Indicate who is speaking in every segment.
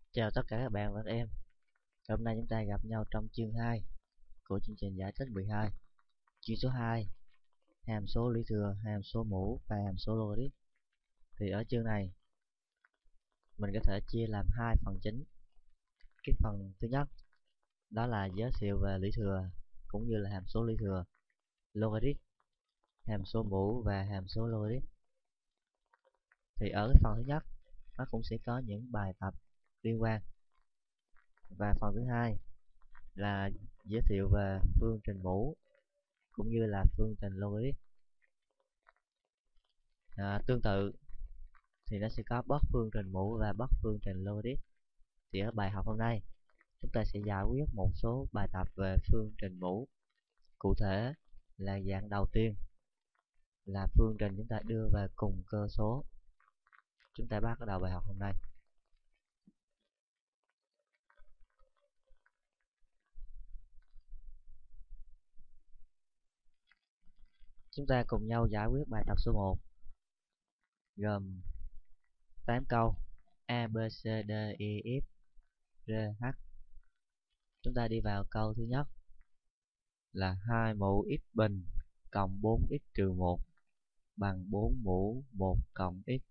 Speaker 1: Chào tất cả các bạn và các em. Hôm nay chúng ta gặp nhau trong chương 2 của chương trình giải tích 12. Chương số 2, hàm số lũy thừa, hàm số mũ và hàm số logarit. Thì ở chương này mình có thể chia làm hai phần chính. Cái phần thứ nhất đó là giới thiệu về lũy thừa cũng như là hàm số lũy thừa, logarit, hàm số mũ và hàm số logarit. Thì ở cái phần thứ nhất nó cũng sẽ có những bài tập liên quan. Và phần thứ hai là giới thiệu về phương trình mũ cũng như là phương trình logarit. Tương tự thì nó sẽ có bất phương trình mũ và bất phương trình logarit. Thì ở bài học hôm nay chúng ta sẽ giải quyết một số bài tập về phương trình mũ. Cụ thể là dạng đầu tiên là phương trình chúng ta đưa về cùng cơ số. Chúng ta bắt đầu bài học hôm nay. Chúng ta cùng nhau giải quyết bài tập số 1 gồm 8 câu A, B, C, D, E, F, G, H. Chúng ta đi vào câu thứ nhất là 2 mũ x bình cộng 4x trừ 1 bằng 4 mũ 1 cộng x.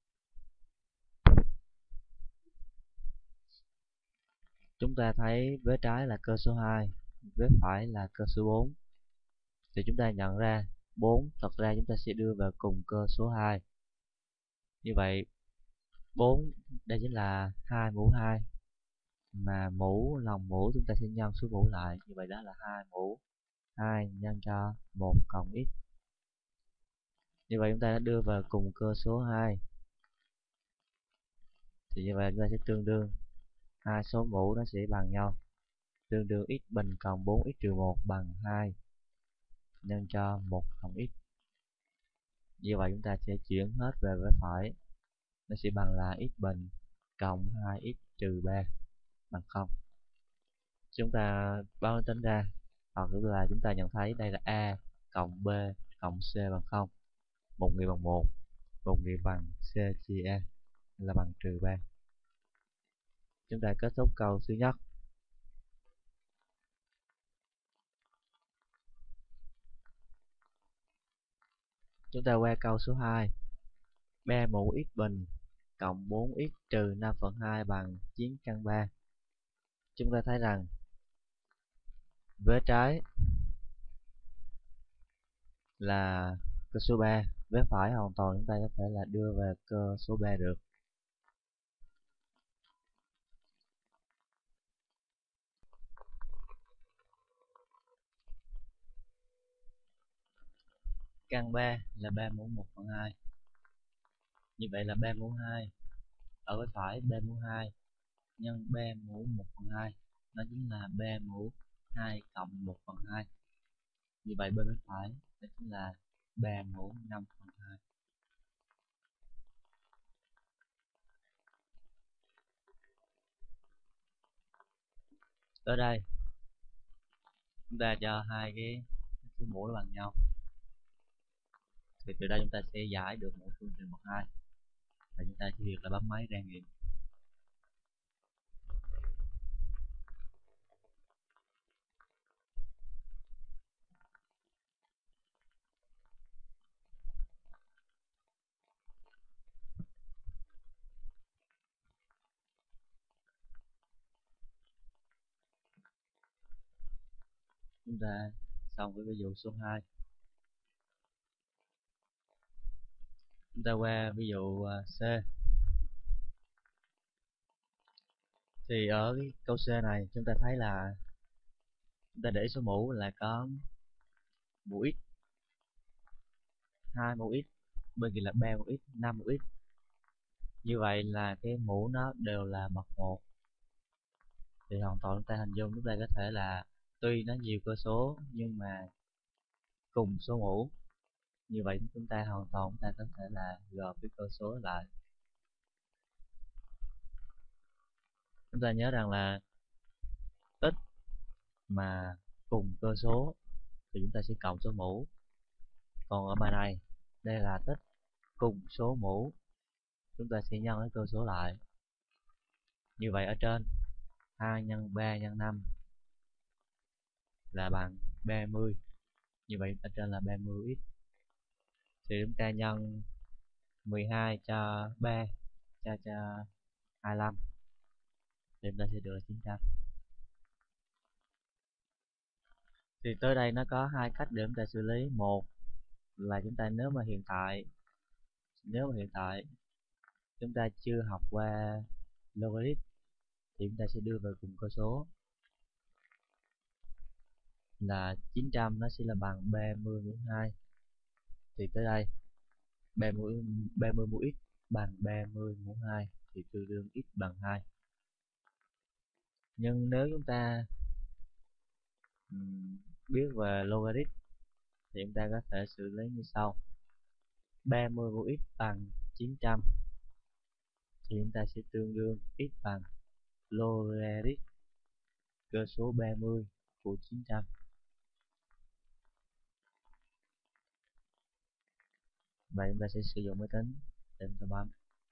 Speaker 1: Chúng ta thấy vế trái là cơ số 2, vế phải là cơ số 4. Thì chúng ta nhận ra 4 thật ra chúng ta sẽ đưa vào cùng cơ số 2. Như vậy 4 đây chính là 2 mũ 2. Mà mũ lòng mũ chúng ta sẽ nhân số mũ lại. Như vậy đó là 2 mũ 2 nhân cho 1 cộng x. Như vậy chúng ta đã đưa vào cùng cơ số 2. Thì như vậy chúng ta sẽ tương đương hai số mũ nó sẽ bằng nhau, tương đương x bình cộng 4x trừ 1 bằng 2 nhân cho 1 cộng x. Như vậy chúng ta sẽ chuyển hết về với phải, nó sẽ bằng là x bình cộng 2x trừ 3 bằng 0. Chúng ta báo tính ra, hoặc là chúng ta nhận thấy đây là A cộng B cộng C bằng 0. 1.000 bằng 1, 1.000 bằng C chia A là bằng trừ 3. Chúng ta kết thúc câu thứ nhất. Chúng ta qua câu số 2. 3 mũ x bình cộng 4x trừ 5/2 bằng 9/3. Chúng ta thấy rằng vế trái là cơ số 3, vế phải hoàn toàn chúng ta có thể là đưa về cơ số 3 được. Căn 3 là 3 mũ 1/2. Như vậy là 3 mũ 2 ở vế phải 3 mũ 2 nhân 3 mũ 1/2, nó chính là 3 mũ 2 cộng 1/2. Như vậy bên vế phải đó chính là 3 mũ 5/2. Tới đây chúng ta cho hai cái số mũ nó bằng nhau, thì từ đây chúng ta sẽ giải được một phương trình bậc 2 và chúng ta chỉ việc là bấm máy ra nghiệm. Chúng ta xong với ví dụ số 2. Chúng ta qua ví dụ C. Thì ở cái câu C này chúng ta thấy là chúng ta để số mũ là có mũ x, 2 mũ x, bên kia là 3 mũ x, 5 mũ x. Như vậy là cái mũ nó đều là bậc 1. Thì hoàn toàn chúng ta hình dung chúng ta có thể là tuy nó nhiều cơ số nhưng mà cùng số mũ. Như vậy chúng ta hoàn toàn chúng ta có thể là gộp cái cơ số lại. Chúng ta nhớ rằng là tích mà cùng cơ số thì chúng ta sẽ cộng số mũ. Còn ở bài này đây là tích cùng số mũ, chúng ta sẽ nhân cái cơ số lại. Như vậy ở trên 2 nhân 3 nhân 5 là bằng 30. Như vậy ở trên là 30x. Thì chúng ta nhân 12 cho 3 cho 25 thì chúng ta sẽ được là 900. Thì tới đây nó có hai cách để chúng ta xử lý. Một là chúng ta nếu mà hiện tại chúng ta chưa học qua logarit thì chúng ta sẽ đưa vào cùng cơ số là 900 nó sẽ là bằng 30 mũ 2. Thì tới đây 30 mũ x bằng 30 mũ 2 thì tương đương x bằng 2. Nhưng nếu chúng ta biết về logarit thì chúng ta có thể xử lý như sau. 30 mũ x bằng 900 thì chúng ta sẽ tương đương x bằng logarit cơ số 30 của 900. Vậy chúng ta sẽ sử dụng máy tính để chúng ta bấm.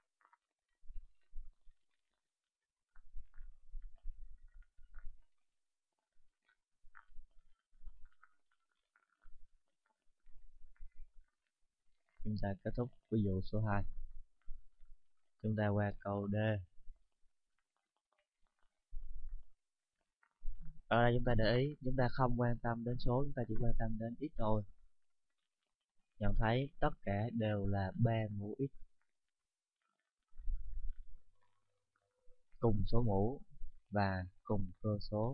Speaker 1: Chúng ta kết thúc ví dụ số 2. Chúng ta qua câu D. Ở đây chúng ta để ý, chúng ta không quan tâm đến số, chúng ta chỉ quan tâm đến x thôi. Nhận thấy tất cả đều là 3 mũ x cùng số mũ và cùng cơ số.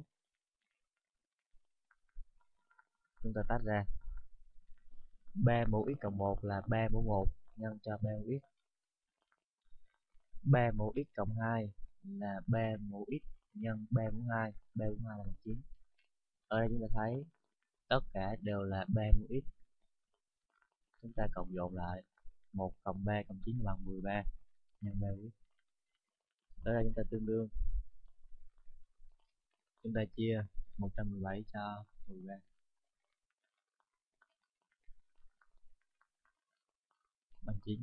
Speaker 1: Chúng ta tách ra. 3 mũ x cộng 1 là 3 mũ 1 nhân cho 3 mũ x. 3 mũ x cộng 2 là 3 mũ x nhân 3 mũ 2. 3 mũ 2 là bằng 9. Ở đây chúng ta thấy tất cả đều là 3 mũ x. Chúng ta cộng dồn lại. 1 cộng 3 cộng 9 là bằng 13 nhân 3 mũ x. Tới đây chúng ta tương đương. Chúng ta chia 117 cho 13. Bằng 9.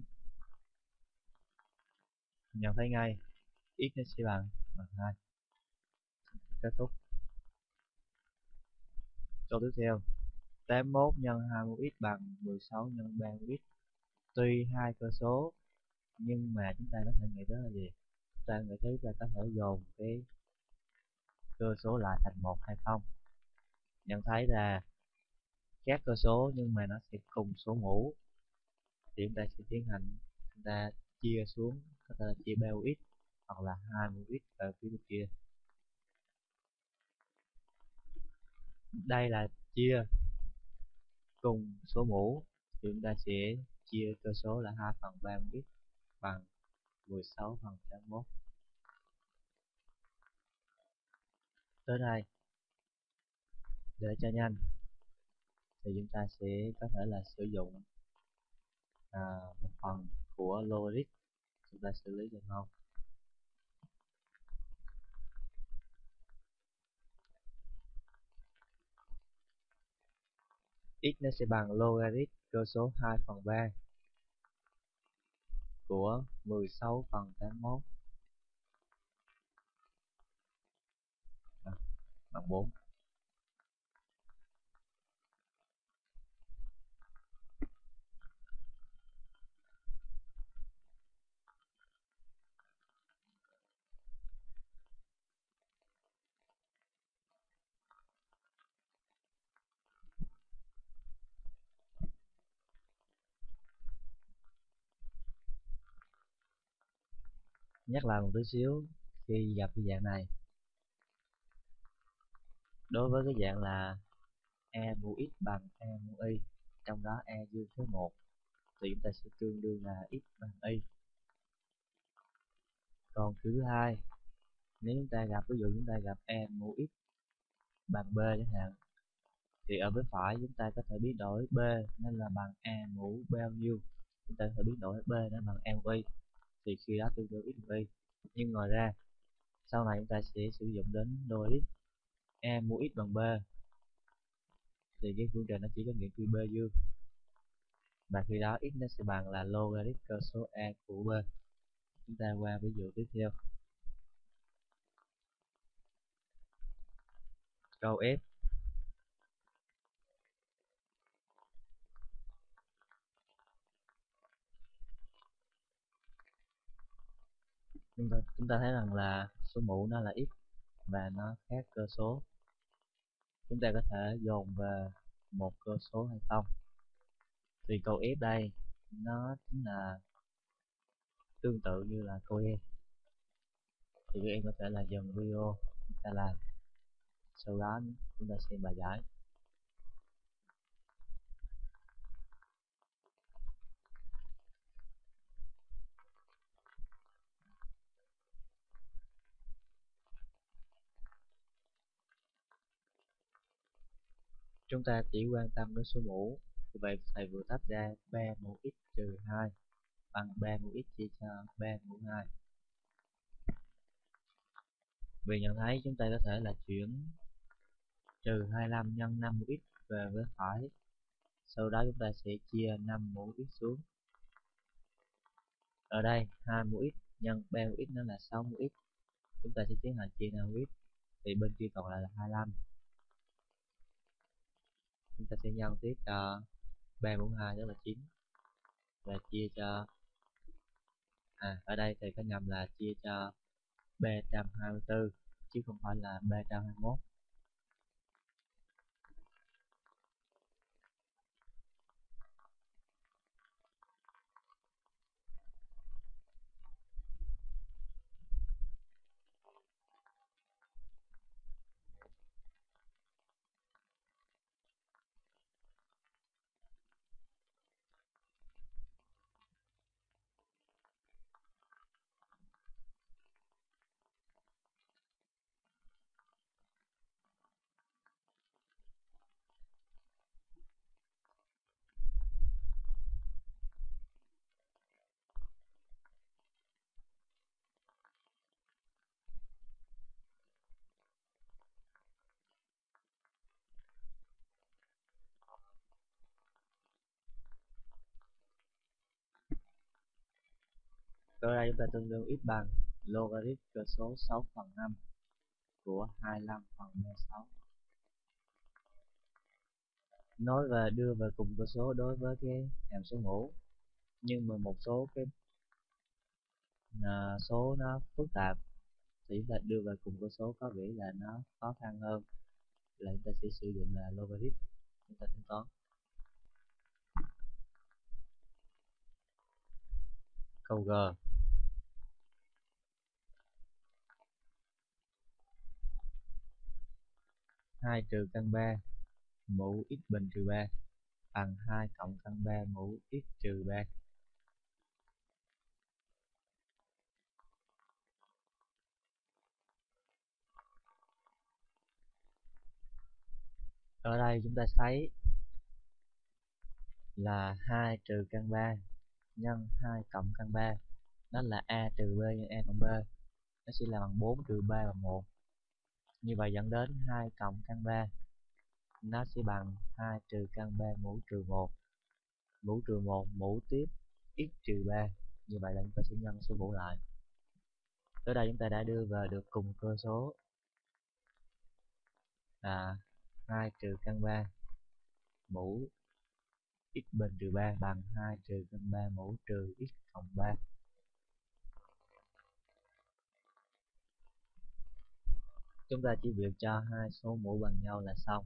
Speaker 1: Nhận thấy ngay x nó sẽ bằng 2. Kết thúc. Câu tiếp theo. 81 nhân 20x bằng 16 nhân 30x. Tuy hai cơ số nhưng mà chúng ta có thể nghĩ tới là gì? Chúng ta nghĩ tới là có thể dồn cái cơ số lại thành một hay không. Nhận thấy là các cơ số nhưng mà nó sẽ cùng số mũ thì chúng ta sẽ tiến hành chúng ta chia xuống, có thể là chia 3x hoặc là 20x ở phía bên kia. Đây là chia cùng số mũ thì chúng ta sẽ chia cơ số là 2 phần 30x bằng 16 phần 81. Tới đây để cho nhanh thì chúng ta sẽ có thể là sử dụng một phần của logic chúng ta xử lý được không. X nó sẽ bằng logarit cơ số 2 phần 3 của 16 phần 81 bằng 4. Nhắc lại một tí xíu khi gặp cái dạng này. Đối với cái dạng là e mũ x bằng e mũ y, trong đó e dương với 1 thì chúng ta sẽ tương đương là x bằng y. Còn kiểu thứ hai, nếu chúng ta gặp ví dụ chúng ta gặp e mũ x bằng b chẳng hạn, thì ở bên phải chúng ta có thể biến đổi b nên là bằng e mũ bao nhiêu, chúng ta có thể biến đổi b nên bằng e mũ y thì khi đó tương đương x bằng y. Nhưng ngoài ra sau này chúng ta sẽ sử dụng đến logarit e mũ x bằng b thì cái phương trình nó chỉ có nghĩa khi b dương, và khi đó x nó sẽ bằng là logarit cơ số e của b. Chúng ta qua ví dụ tiếp theo. câu F. Chúng ta thấy rằng là số mũ nó là x và nó khác cơ số. Chúng ta có thể dồn về một cơ số hay không. Thì câu F đây nó chính là tương tự như là câu E. Thì các em có thể là dừng video chúng ta làm, sau đó chúng ta xem bài giải. Chúng ta chỉ quan tâm đến số mũ. Như vậy thầy vừa tách ra 3 mũ x trừ 2 bằng 3 mũ x chia cho 3 mũ 2. Vì nhận thấy chúng ta có thể là chuyển trừ 25 nhân 5 mũ x về với phải. Sau đó chúng ta sẽ chia 5 mũ x xuống. Ở đây 2 mũ x nhân 3 mũ x nó là 6 mũ x. Chúng ta sẽ tiến hành chia 5 mũ x. Thì bên kia còn lại là 25. Chúng ta sẽ nhân tiếp cho 3 mũ 2 đó là 9. Và chia cho ở đây thì có nhầm là chia cho 324 chứ không phải là 321. Ở đây chúng ta tương đương x bằng logarit cơ số 6/5 của 25 phần 36. Nói về đưa về cùng cơ số đối với cái hàm số mũ, nhưng mà một số cái số nó phức tạp thì chúng ta đưa về cùng cơ số có vẻ là nó khó khăn hơn, là chúng ta sẽ sử dụng là logarit chúng ta tính toán. Câu G. 2 trừ căn 3 mũ x bình trừ 3 bằng 2 cộng căn 3 mũ x trừ 3. Ở đây chúng ta thấy là 2 trừ căn 3 nhân 2 cộng căn 3, đó là a trừ b nhân a cộng b, nó sẽ là bằng 4 trừ 3 bằng 1. Như vậy dẫn đến 2 cộng căn 3 nó sẽ bằng 2 trừ căn 3 mũ trừ 1. Mũ trừ 1 mũ tiếp x trừ 3. Như vậy là chúng ta sẽ nhân số mũ lại. Tới đây chúng ta đã đưa về được cùng cơ số là 2 trừ căn 3 mũ x bình trừ 3 bằng 2 trừ căn 3 mũ trừ x cộng 3. Chúng ta chỉ việc cho hai số mũ bằng nhau là xong.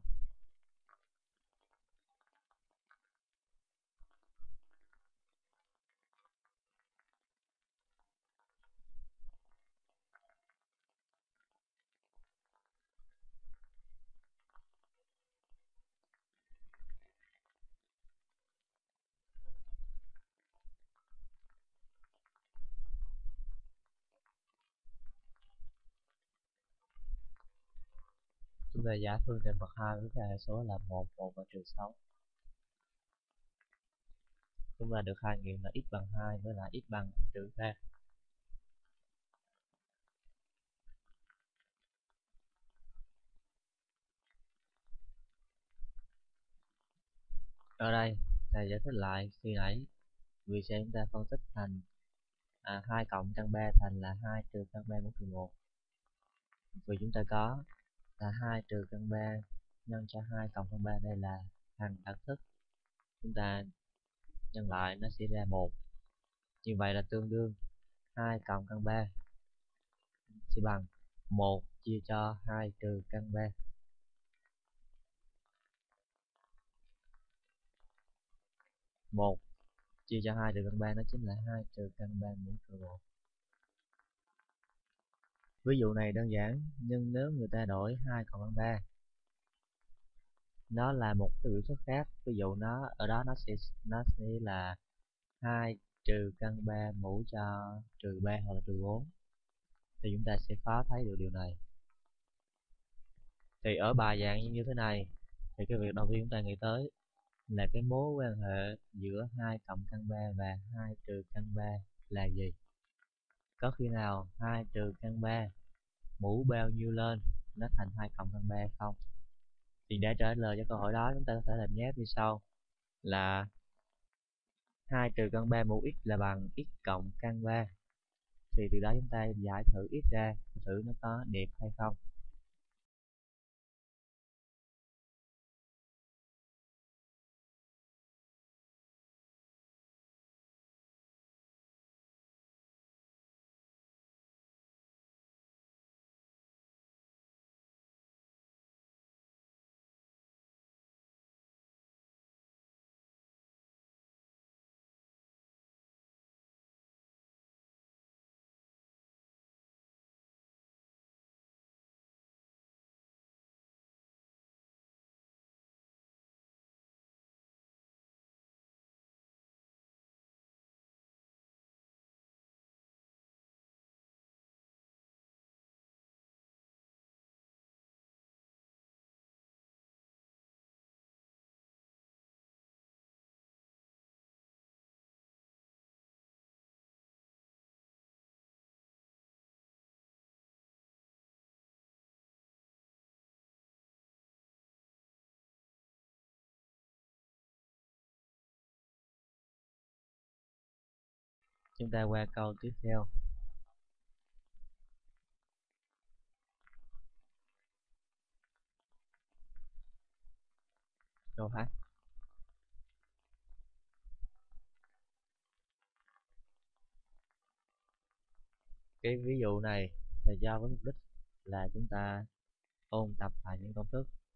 Speaker 1: Chúng ta giải phương trình bậc 2 với cái hệ số là 1, 1 và trừ 6. Chúng ta được khai nghiệm là x bằng 2 với lại x bằng trừ 3. Ở đây thầy giải thích lại khi nãy, vì sao chúng ta phân tích thành 2 cộng căn 3 thành là 2 trừ căn 3 mũ trừ 1. Vì chúng ta có là 2 trừ căn 3 nhân cho 2 cộng căn 3, đây là hằng đẳng thức. Chúng ta nhân lại nó sẽ ra 1. Như vậy là tương đương 2 cộng căn 3 sẽ bằng 1 chia cho 2 trừ căn 3. 1 chia cho 2 trừ căn 3 nó chính là 2 trừ căn 3 mũ trừ 1. Ví dụ này đơn giản, nhưng nếu người ta đổi 2 cộng căn 3, nó là một cái biểu thức khác. Ví dụ nó ở đó nó sẽ là 2 trừ căn 3 mũ cho trừ 3 hoặc là trừ 4, thì chúng ta sẽ khó thấy được điều này. Thì ở bài dạng như thế này thì cái việc đầu tiên chúng ta nghĩ tới là cái mối quan hệ giữa 2 cộng căn 3 và 2 trừ căn 3 là gì? Có khi nào 2 trừ căn 3 mũ bao nhiêu lên nó thành 2 cộng căn 3 không? Thì để trả lời cho câu hỏi đó, chúng ta có thể làm nháp như sau là 2 trừ căn 3 mũ x là bằng x cộng căn 3. Thì từ đó chúng ta giải thử x ra, thử nó có đẹp hay không. Chúng ta qua câu tiếp theo. Câu H. Cái ví dụ này là do với mục đích là chúng ta ôn tập lại những công thức